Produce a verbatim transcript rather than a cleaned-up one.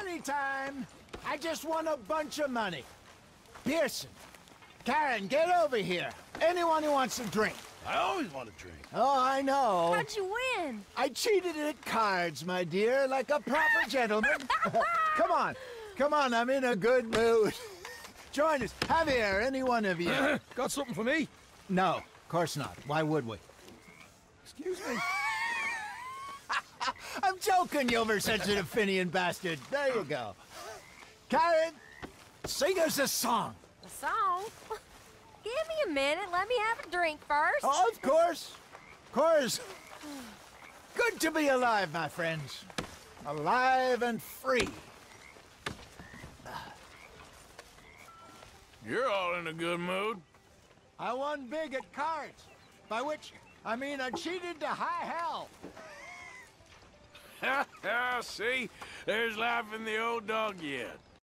Party time! I just won a bunch of money. Pearson, Karen, get over here. Anyone who wants a drink. I always want a drink. Oh, I know. How'd you win? I cheated at cards, my dear, like a proper gentleman. Come on. Come on, I'm in a good mood. Join us. Have here, any one of you. Got something for me? No, of course not. Why would we? Excuse me. I'm joking, you oversensitive Finian bastard. There you go. Karen, sing us a song. A song? Give me a minute. Let me have a drink first. Oh, of course. Of course. Good to be alive, my friends. Alive and free. You're all in a good mood. I won big at cards. By which, I mean I cheated to high hell. Ha ha, see? There's life in the old dog yet.